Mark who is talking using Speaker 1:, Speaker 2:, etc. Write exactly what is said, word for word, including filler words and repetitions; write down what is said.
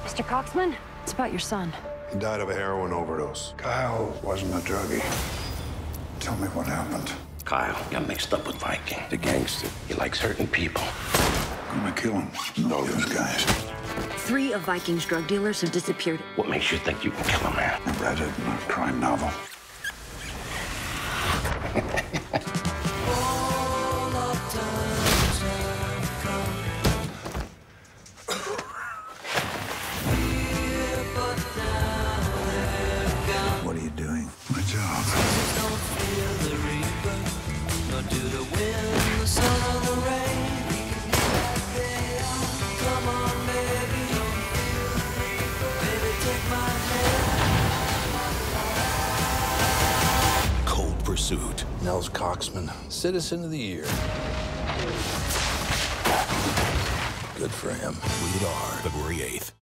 Speaker 1: Mister Coxman, it's about your son.
Speaker 2: He died of a heroin overdose.
Speaker 3: Kyle wasn't a druggie. Tell me what happened.
Speaker 4: Kyle got mixed up with Viking, the gangster. He likes hurting people.
Speaker 3: I'm gonna kill him and all those guys.
Speaker 1: Three of Viking's drug dealers have disappeared.
Speaker 4: What makes you think you can kill a man?
Speaker 3: I read it in a crime novel. What are you doing? My job.
Speaker 5: Cold Pursuit. Nels Coxman, Citizen of the Year. Good for him. Rated R, February eighth.